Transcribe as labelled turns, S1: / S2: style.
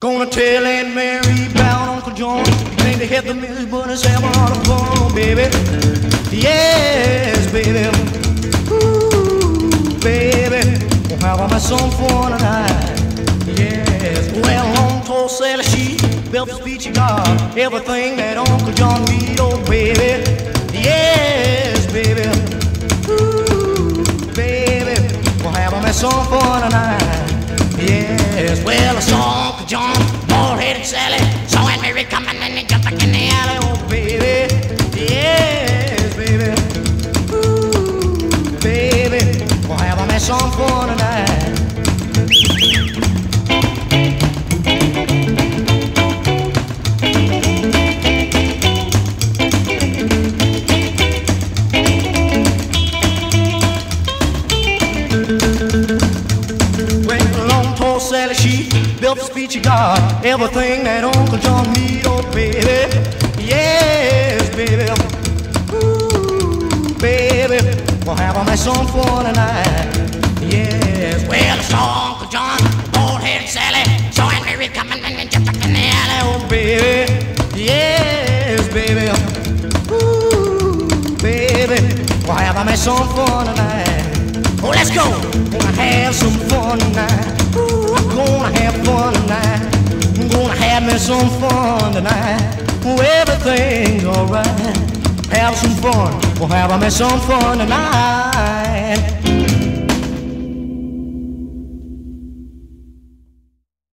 S1: Gonna tell Aunt Mary about Uncle John. He claimed to have the millions, but he's having a lot of fun, baby. Yes, baby. Ooh, baby. We'll have some fun tonight. Yes. Well, long tall Sally, she built the speech, she got everything that Uncle John need, oh, baby. Yes, baby. Ooh, baby. We'll have some fun tonight. Yes, well, I saw Uncle John, bald-headed Sally, saw Aunt Mary coming and he jumped back in the alley, oh baby, yes, baby, ooh, baby, we'll have some fun tonight. Sally, she built the speech, she got everything that Uncle John need, oh baby, yes, baby, ooh, baby, we'll have some fun tonight, yes. Well, I saw Uncle John, bald-headed Sally, saw Aunt Mary coming and jumped back in the alley, oh baby, yes, baby, ooh, baby, we'll have some fun tonight. Oh, let's go, we'll have some fun tonight. Gonna have fun tonight. I'm gonna have me some fun tonight. Oh, everything's alright. Have some fun. We'll have me some fun tonight.